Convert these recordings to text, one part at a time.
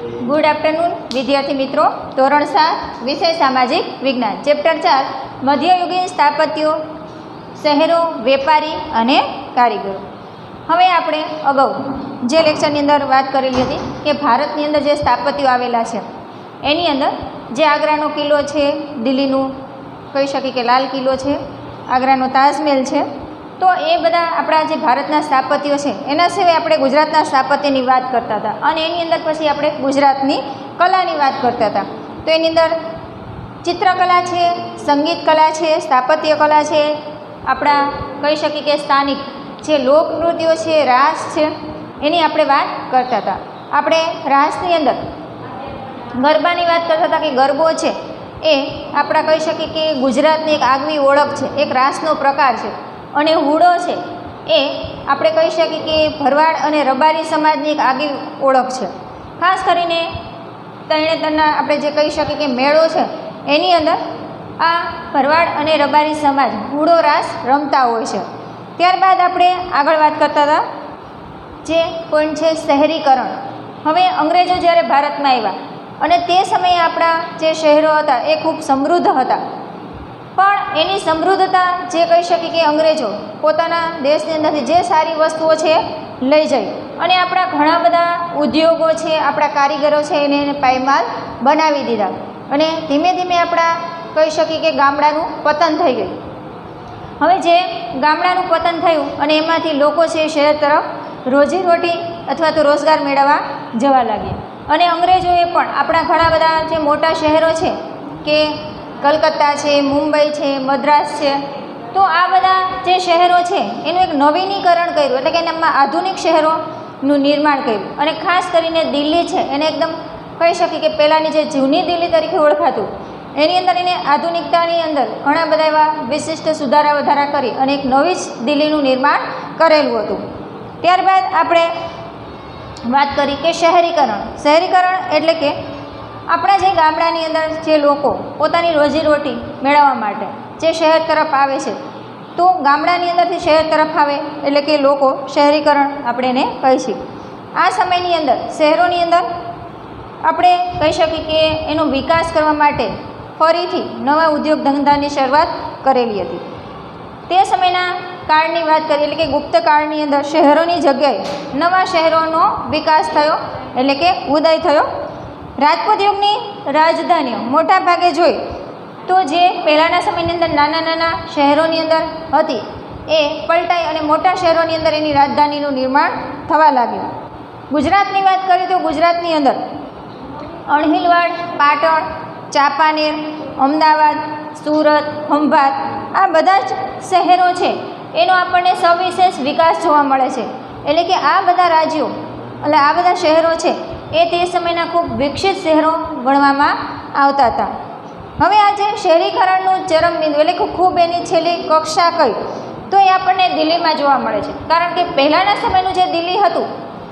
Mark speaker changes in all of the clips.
Speaker 1: Good afternoon વિદ્યાર્થી મિત્રો. ધોરણ 7 વિષય સામાજિક વિજ્ઞાન, ચેપ્ટર 4 મધ્યયુગીન સ્થાપત્યો, શહેરો, વેપારી અને કારીગરો. હવે આપણે અગાઉ જે લેક્ચરની અંદર વાત કરેલી હતી કે ભારતની અંદર જે સ્થાપત્યો આવેલા છે એની અંદર જે આગ્રાનો કિલ્લો છે, દિલ્હીનું કહી શકીએ કે લાલ કિલ્લો છે, આગ્રાનો તાજમહેલ છે, તો એ બધા આપણા જે ભારતના સ્થાપત્યો છે એના સિવાય આપણે ગુજરાતના સ્થાપત્યની વાત કરતા હતા અને એની અંદર પછી આપણે ગુજરાતની કલાની વાત કરતા હતા. તો એની અંદર ચિત્રકલા છે, સંગીત કલા છે, સ્થાપત્ય કલા છે, આપણા કહી શકીએ કે સ્થાનિક જે લોકનૃત્યો છે, રાસ છે, એની આપણે વાત કરતા હતા. આપણે રાસની અંદર ગરબાની વાત કરતા હતા કે ગરબો છે એ આપણા કહી શકીએ કે ગુજરાતની એક આગવી ઓળખ છે, એક રાસનો પ્રકાર છે. અને હુડો છે એ આપણે કહી શકીએ કે ભરવાડ અને રબારી સમાજની એક આગવી ઓળખ છે. ખાસ કરીને તરણેતરના આપણે જે કહી શકીએ કે મેળો છે એની અંદર આ ભરવાડ અને રબારી સમાજ હુડો રાસ રમતા હોય છે. ત્યારબાદ આપણે આગળ વાત કરતા હતા જે પોઈન્ટ છે શહેરીકરણ. હવે અંગ્રેજો જ્યારે ભારતમાં આવ્યા અને તે સમયે આપણા જે શહેરો હતા એ ખૂબ સમૃદ્ધ હતા, પણ એની સમૃદ્ધતા જે કહી શકીએ કે અંગ્રેજો પોતાના દેશની અંદરથી જે સારી વસ્તુઓ છે લઈ જાય અને આપણા ઘણા બધા ઉદ્યોગો છે, આપણા કારીગરો છે એને પાયમાલ બનાવી દીધા અને ધીમે ધીમે આપણા કહી શકીએ કે ગામડાનું પતન થઈ ગયું. હવે જે ગામડાનું પતન થયું અને એમાંથી લોકો છે શહેર તરફ રોજીરોટી અથવા તો રોજગાર મેળવવા જવા લાગ્યા અને અંગ્રેજોએ પણ આપણા ઘણા બધા જે મોટા શહેરો છે કે કલકત્તા છે, મુંબઈ છે, મદ્રાસ છે, તો આ બધા જે શહેરો છે એનું એક નવીનીકરણ કર્યું, એટલે કે એનામાં આધુનિક શહેરોનું નિર્માણ કર્યું અને ખાસ કરીને દિલ્હી છે એને એકદમ કહી શકીએ કે પહેલાંની જે જૂની દિલ્હી તરીકે ઓળખાતું એની અંદર એને આધુનિકતાની અંદર ઘણા બધા એવા વિશિષ્ટ સુધારા વધારા કરી અને એક નવી જ દિલ્હીનું નિર્માણ કરેલું હતું. ત્યારબાદ આપણે વાત કરી કે શહેરીકરણ. શહેરીકરણ એટલે કે આપણા જે ગામડાની અંદર જે લોકો પોતાની રોજીરોટી મેળવવા માટે જે શહેર તરફ આવે છે, તો ગામડાની અંદરથી શહેર તરફ આવે એટલે કે લોકો શહેરીકરણ આપણે એને કહીશું. આ સમયની અંદર શહેરોની અંદર આપણે કહી શકીએ કે એનો વિકાસ કરવા માટે ફરીથી નવા ઉદ્યોગ ધંધાની શરૂઆત કરેલી હતી. તે સમયના કાળની વાત કરીએ એટલે કે ગુપ્ત કાળની અંદર શહેરોની જગ્યાએ નવા શહેરોનો વિકાસ થયો એટલે કે ઉદય થયો. રાજપૂત યુગની રાજધાનીઓ મોટા ભાગે જોઈ તો જે પહેલાંના સમયની અંદર નાના નાના શહેરોની અંદર હતી એ પલટાઈ અને મોટા શહેરોની અંદર એની રાજધાનીનું નિર્માણ થવા લાગ્યું. ગુજરાતની વાત કરીએ તો ગુજરાતની અંદર અણહિલવાડ, પાટણ, ચાંપાનેર, અમદાવાદ, સુરત, ખંભાત આ બધા જ શહેરો છે એનો આપણને સવિશેષ વિકાસ જોવા મળે છે. એટલે કે આ બધા રાજ્યો એટલે આ બધા શહેરો છે એ તે સમયના ખૂબ વિકસિત શહેરો ગણવામાં આવતા હતા. હવે આ જે શહેરીકરણનું ચરમબિંદુ એટલે કે ખૂબ એની છેલ્લી કક્ષા કઈ તો એ આપણને દિલ્હીમાં જોવા મળે છે. કારણ કે પહેલાંના સમયનું જે દિલ્હી હતું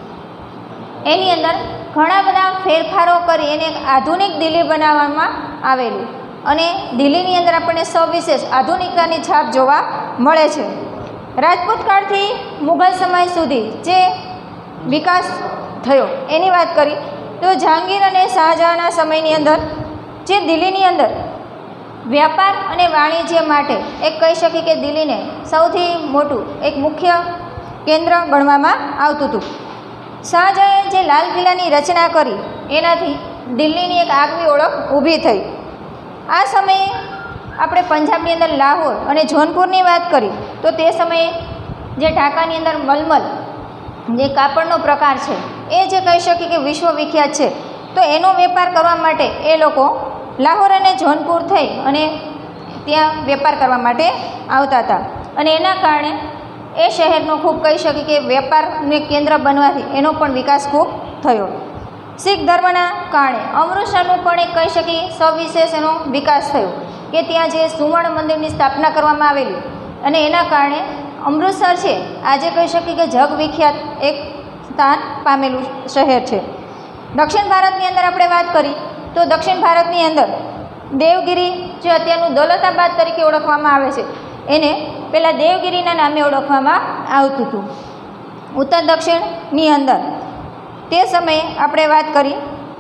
Speaker 1: એની અંદર ઘણા બધા ફેરફારો કરી એને એક આધુનિક દિલ્હી બનાવવામાં આવેલું અને દિલ્હીની અંદર આપણને સવિશેષ આધુનિકતાની છાપ જોવા મળે છે. રાજપૂત કાળથી મુઘલ સમય સુધી જે વિકાસ થયો એની વાત કરી તો જહાંગીર અને શાહજહાંના સમયની અંદર જે દિલ્હીની અંદર વ્યાપાર અને વાણિજ્ય માટે એક કહી શકીએ કે દિલ્હીને સૌથી મોટું એક મુખ્ય કેન્દ્ર ગણવામાં આવતું હતું. શાહજહાંએ જે લાલ કિલ્લાની રચના કરી એનાથી દિલ્હીની એક આગવી ઓળખ ઊભી થઈ. આ સમયે આપણે પંજાબની અંદર લાહોર અને જોનપુરની વાત કરી તો તે સમયે જે ઢાકાની અંદર મલમલ જે કાપડનો પ્રકાર છે એ જે કહી શકીએ કે વિશ્વવિખ્યાત છે, તો એનો વેપાર કરવા માટે એ લોકો લાહોર અને જોનપુર થઈ અને ત્યાં વેપાર કરવા માટે આવતા હતા અને એના કારણે એ શહેરનો ખૂબ કહી શકીએ કે વેપારનું કેન્દ્ર બનવાથી એનો પણ વિકાસ ખૂબ થયો. શીખ ધર્મના કારણે અમૃતસરનું પણ એક કહી શકીએ સવિશેષ એનો વિકાસ થયો કે ત્યાં જે સુવર્ણ મંદિરની સ્થાપના કરવામાં આવેલી અને એના કારણે અમૃતસર છે આજે કહી શકીએ કે જગવિખ્યાત એક સ્થાન પામેલું શહેર છે. દક્ષિણ ભારતની અંદર આપણે વાત કરી તો દક્ષિણ ભારતની અંદર દેવગિરી જે અત્યારનું દૌલતાબાદ તરીકે ઓળખવામાં આવે છે એને પહેલાં દેવગિરીના નામે ઓળખવામાં આવતું હતું. ઉત્તર દક્ષિણની અંદર તે સમયે આપણે વાત કરી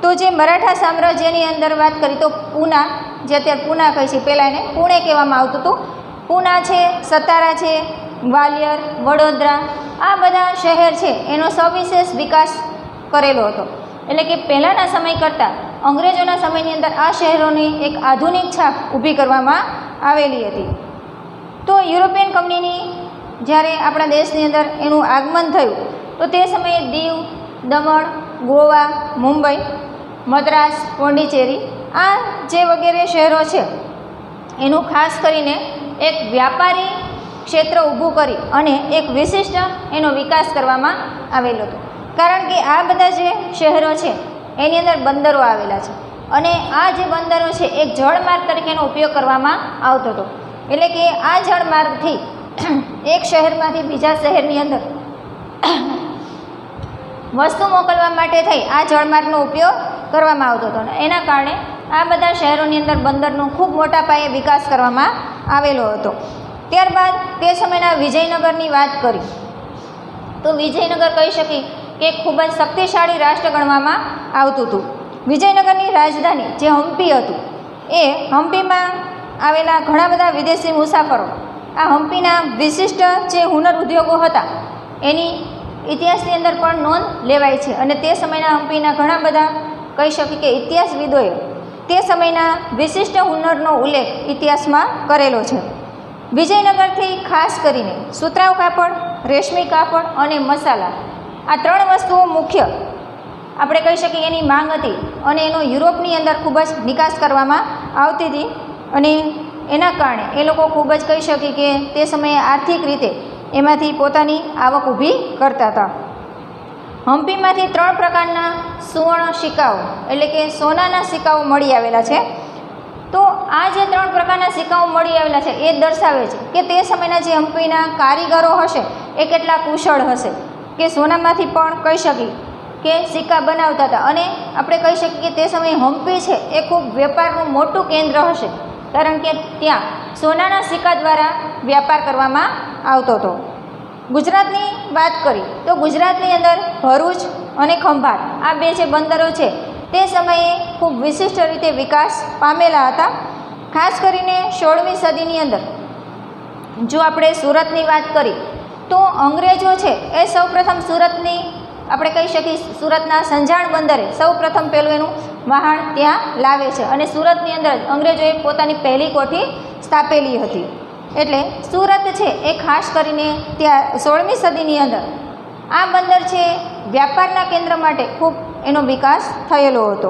Speaker 1: તો જે મરાઠા સામ્રાજ્યની અંદર વાત કરી તો પૂના, જે અત્યારે પૂના કહે છે, પહેલાં એને પુણે કહેવામાં આવતું હતું. પૂના છે, સતારા છે, ગ્વાલિયર, વડોદરા, આ બધા શહેર છે એનો સવિશેષ વિકાસ કરેલો હતો. એટલે કે પહેલાંના સમય કરતાં અંગ્રેજોના સમયની અંદર આ શહેરોની એક આધુનિક છાપ ઊભી કરવામાં આવેલી હતી. તો યુરોપિયન કંપનીની જ્યારે આપણા દેશની અંદર એનું આગમન થયું તો તે સમયે દીવ, દમણ, ગોવા, મુંબઈ, મદ્રાસ, પોંડિચેરી, આ જે વગેરે શહેરો છે એનું ખાસ કરીને એક વ્યાપારી ક્ષેત્ર ઊભું કરી અને એક વિશિષ્ટ એનો વિકાસ કરવામાં આવેલો હતો. કારણ કે આ બધા જે શહેરો છે એની અંદર બંદરો આવેલા છે અને આ જે બંદરો છે એક જળમાર્ગ તરીકેનો ઉપયોગ કરવામાં આવતો હતો. એટલે કે આ જળમાર્ગથી એક શહેરમાંથી બીજા શહેરની અંદર વસ્તુ મોકલવા માટે થઈ આ જળમાર્ગનો ઉપયોગ કરવામાં આવતો હતો. એના કારણે આ બધા શહેરોની અંદર બંદરનો ખૂબ મોટા પાયે વિકાસ કરવામાં આવેલો હતો. ત્યારબાદ તે સમયના વિજયનગરની વાત કરી તો વિજયનગર કહી શકી કે ખૂબ જ શક્તિશાળી રાષ્ટ્ર ગણવામાં આવતું હતું. વિજયનગરની રાજધાની જે હમ્પી હતું એ હમ્પીમાં આવેલા ઘણા બધા વિદેશી મુસાફરો આ હમ્પીના વિશિષ્ટ જે હુનર ઉદ્યોગો હતા એની ઇતિહાસની અંદર પણ નોંધ લેવાય છે. અને તે સમયના હમ્પીના ઘણા બધા કહી શકીએ કે ઇતિહાસવિદોએ તે સમયના વિશિષ્ટ હુનરનો ઉલ્લેખ ઇતિહાસમાં કરેલો છે. વિજયનગરથી ખાસ કરીને સુતરાઉ કાપડ, રેશમી કાપડ અને મસાલા, આ ત્રણ વસ્તુઓ મુખ્ય આપણે કહી શકીએ એની માંગ હતી અને એનો યુરોપની અંદર ખૂબ જ નિકાસ કરવામાં આવતી હતી. અને એના કારણે એ લોકો ખૂબ જ કહી શકીએ કે તે સમયે આર્થિક રીતે એમાંથી પોતાની આવક ઊભી કરતા હતા. હમ્પીમાંથી 3 પ્રકારના સુવર્ણ સિક્કાઓ એટલે કે સોનાના સિક્કાઓ મળી આવેલા છે. તો આ જે 3 પ્રકારના સિક્કાઓ મળી આવેલા છે એ દર્શાવે છે કે તે સમયના જે હમ્પીના કારીગરો હશે એ કેટલા કુશળ હશે કે સોનામાંથી પણ કહી શકીએ કે સિક્કા બનાવતા હતા. અને આપણે કહી શકીએ કે તે સમયે હમ્પી છે એ ખૂબ વેપારનું મોટું કેન્દ્ર હશે કારણ કે ત્યાં સોનાના સિક્કા દ્વારા વ્યાપાર કરવામાં આવતો હતો. ગુજરાતની વાત કરી તો ગુજરાતની અંદર ભરૂચ અને ખંભાત આ 2 જે બંદરો છે તે સમયે ખૂબ વિશિષ્ટ રીતે વિકાસ પામેલા હતા. ખાસ કરીને 16મી સદીની અંદર જો આપણે સુરતની વાત કરી તો અંગ્રેજો છે એ સૌપ્રથમ સુરતની આપણે કહી શકીએ સુરતના સંજાણ બંદરે સૌપ્રથમ પહેલું એનું વહાણ ત્યાં લાવે છે અને સુરતની અંદર અંગ્રેજોએ પોતાની પહેલી કોઠી સ્થાપેલી હતી. એટલે સુરત છે એ ખાસ કરીને ત્યાં 16મી સદીની અંદર આ બંદર છે વ્યાપારના કેન્દ્ર માટે ખૂબ એનો વિકાસ થયેલો હતો.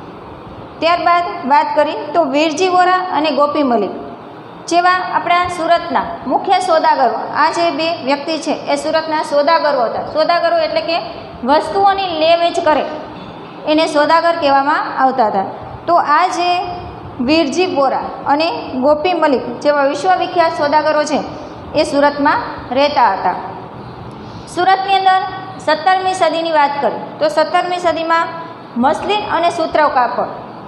Speaker 1: ત્યારબાદ વાત કરી તો વીરજી વોરા અને ગોપી મલિક જેવા આપણા સુરતના મુખ્ય સોદાગરો, આ જે 2 વ્યક્તિ છે એ સુરતના સોદાગરો હતા. સોદાગરો એટલે કે વસ્તુઓની લે વેચ કરે એને સોદાગર કહેવામાં આવતા હતા. તો આ જે વીરજી વોરા અને ગોપી મલિક જેવા વિશ્વવિખ્યાત સોદાગરો છે એ સુરતમાં રહેતા હતા. સુરતની અંદર 17મી સદીની વાત કરી તો 17મી સદીમાં મસલિન અને સુતરાઉ કાપડ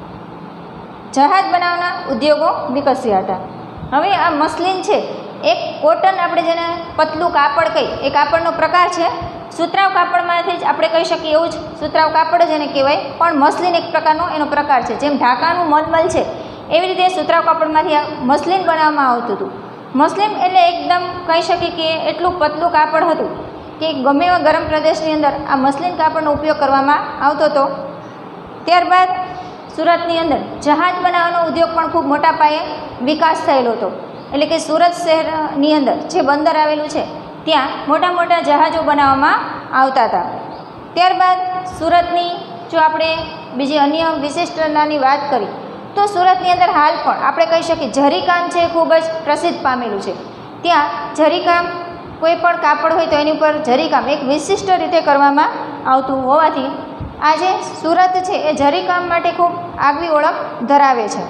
Speaker 1: જહાજ બનાવવાના ઉદ્યોગો વિકસ્યા હતા. હવે આ મસલિન છે એક કોટન આપણે જેને પતલું કાપડ કહી એ કાપડનો પ્રકાર છે. સુતરાઉ કાપડમાંથી જ આપણે કહી શકીએ એવું જ સુતરાઉ કાપડ જ એને કહેવાય, પણ મસલિન એક પ્રકારનો એનો પ્રકાર છે. જેમ ઢાકાનું મલમલ છે એવી રીતે સુતરાઉ કાપડમાંથી આ મસલિન બનાવવામાં આવતું હતું. મસલિન એટલે એકદમ કહી શકીએ કે એટલું પતલું કાપડ હતું કે ગમે એવા ગરમ પ્રદેશની અંદર આ મસલિન કાપડનો ઉપયોગ કરવામાં આવતો હતો. ત્યારબાદ સુરતની અંદર જહાજ બનાવવાનો ઉદ્યોગ પણ ખૂબ મોટા પાયે વિકાસ થયેલો હતો. એટલે કે સુરત શહેરની અંદર જે બંદર આવેલું છે ત્યાં મોટા મોટા જહાજો બનાવવામાં આવતા હતા. ત્યારબાદ સુરતની જો આપણે બીજી અન્ય વિશિષ્ટતાની વાત કરી તો સુરતની અંદર હાલ પણ આપણે કહી શકીએ જરીકામ છે ખૂબ જ પ્રસિદ્ધ પામેલું છે. ત્યાં જરીકામ કોઈ પણ કાપડ હોય તો એની ઉપર જરીકામ એક વિશિષ્ટ રીતે કરવામાં આવતું હોવાથી આજે સુરત છે એ જરીકામ માટે ખૂબ આગવી ઓળખ ધરાવે છે.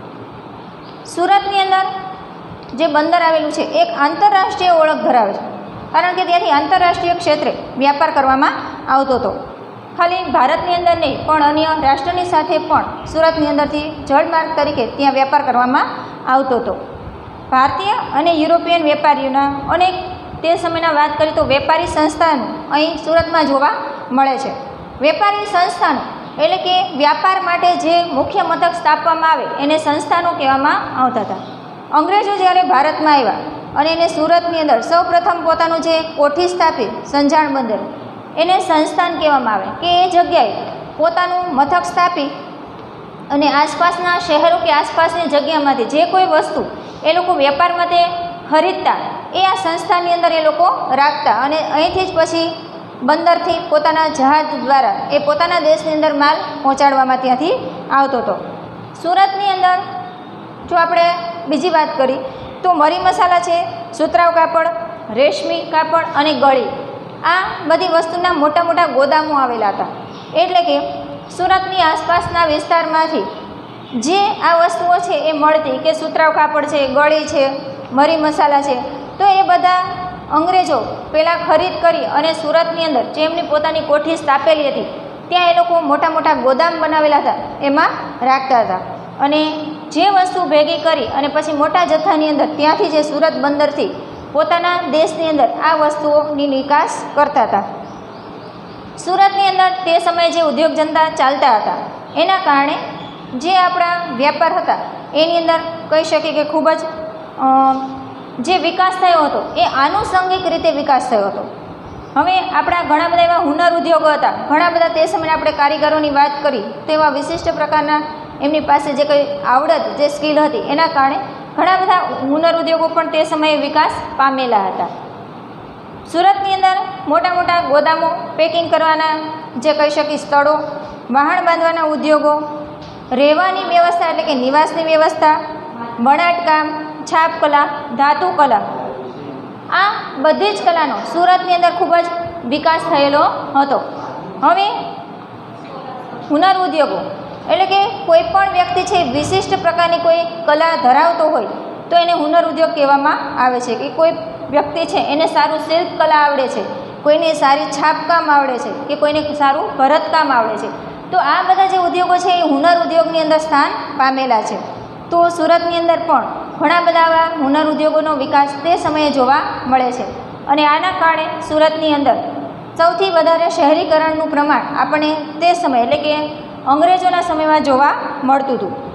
Speaker 1: સુરતની અંદર જે બંદર આવેલું છે એક આંતરરાષ્ટ્રીય ઓળખ ધરાવે છે કારણ કે ત્યાંથી આંતરરાષ્ટ્રીય ક્ષેત્રે વ્યાપાર કરવામાં આવતો હતો. ખાલી ભારતની અંદર નહીં પણ અન્ય રાષ્ટ્રની સાથે પણ સુરતની અંદરથી જળમાર્ગ તરીકે ત્યાં વેપાર કરવામાં આવતો હતો. ભારતીય અને યુરોપિયન વેપારીઓના અનેક તે સમયના વાત કરીએ તો વેપારી સંસ્થાનો અહીં સુરતમાં જોવા મળે છે. વેપારી સંસ્થાનો એટલે કે વ્યાપાર માટે જે મુખ્ય મથક સ્થાપવામાં આવે એને સંસ્થાનો કહેવામાં આવતા હતા. અંગ્રેજો જ્યારે ભારતમાં આવ્યા અને એને સુરતની અંદર સૌપ્રથમ પોતાનું જે કોઠી સ્થાપી સંજાણ બંદર એને સંસ્થાન કહેવામાં આવે કે એ જગ્યાએ પોતાનું મથક સ્થાપી અને આસપાસના શહેરો કે આસપાસની જગ્યામાંથી જે કોઈ વસ્તુ એ લોકો વેપાર માટે ખરીદતા એ આ સંસ્થાની અંદર એ લોકો રાખતા અને અહીંથી જ પછી બંદરથી પોતાના જહાજ દ્વારા એ પોતાના દેશની અંદર માલ પહોંચાડવામાં ત્યાંથી આવતો હતો. સુરતની અંદર જો આપણે બીજી વાત કરી તો મરી મસાલા છે, સુતરાઉ કાપડ, રેશમી કાપડ અને ગળી આ બધી વસ્તુના મોટા મોટા ગોદામો આવેલા હતા. એટલે કે સુરતની આસપાસના વિસ્તારમાંથી જે આ વસ્તુઓ છે એ મળતી કે સુતરાઉ કાપડ છે, ગળી છે, મરી મસાલા છે, તો એ બધા અંગ્રેજો પહેલાં ખરીદ કરી અને સુરતની અંદર જે એમની પોતાની કોઠી સ્થાપેલી હતી ત્યાં એ લોકો મોટા મોટા ગોદામ બનાવેલા હતા એમાં રાખતા હતા અને જે વસ્તુ ભેગી કરી અને પછી મોટા જથ્થાની અંદર ત્યાંથી જે સુરત બંદરથી પોતાના દેશની અંદર આ વસ્તુઓની નિકાસ કરતા હતા. સુરતની અંદર તે સમયે જે ઉદ્યોગ ધંધા ચાલતા હતા એના કારણે જે આપણા વ્યાપાર હતા એની અંદર કહી શકીએ કે ખૂબ જ જે વિકાસ થયો હતો એ આનુષંગિક રીતે વિકાસ થયો હતો. હવે આપણા ઘણા બધા એવા હુનર ઉદ્યોગો હતા, ઘણા બધા તે સમયે આપણે કારીગરોની વાત કરી તો એવા વિશિષ્ટ પ્રકારના એમની પાસે જે કંઈ આવડત જે સ્કિલ હતી એના કારણે ઘણા બધા હુનર ઉદ્યોગો પણ તે સમયે વિકાસ પામેલા હતા. સુરતની અંદર મોટા મોટા ગોદામો, પેકિંગ કરવાના જે કહી શકીએ સ્થળો, વહાણ બાંધવાના ઉદ્યોગો, રહેવાની વ્યવસ્થા એટલે કે નિવાસની વ્યવસ્થા, વણાટકામ, છાપકલા, ધાતુકલા આ બધી જ કલાનો સુરતની અંદર ખૂબ જ વિકાસ થયેલો હતો. હવે હુનર ઉદ્યોગો એટલે કે કોઈ પણ વ્યક્તિ છે વિશિષ્ટ પ્રકારની કોઈ કલા ધરાવતો હોય તો એને હુનર ઉદ્યોગ કહેવામાં આવે છે. કે કોઈ વ્યક્તિ છે એને સારું શિલ્પકલા આવડે છે, કોઈને સારી છાપકામ આવડે છે કે કોઈને સારું ભરતકામ આવડે છે, તો આ બધા જે ઉદ્યોગો છે એ હુનર ઉદ્યોગની અંદર સ્થાન પામેલા છે. તો સુરતની અંદર પણ ઘણા બધા આવા હુનર ઉદ્યોગોનો વિકાસ તે સમયે જોવા મળે છે અને આના કારણે સુરતની અંદર સૌથી વધારે શહેરીકરણનું પ્રમાણ આપણને તે સમયે એટલે કે અંગ્રેજોના સમયમાં જોવા મળતું હતું.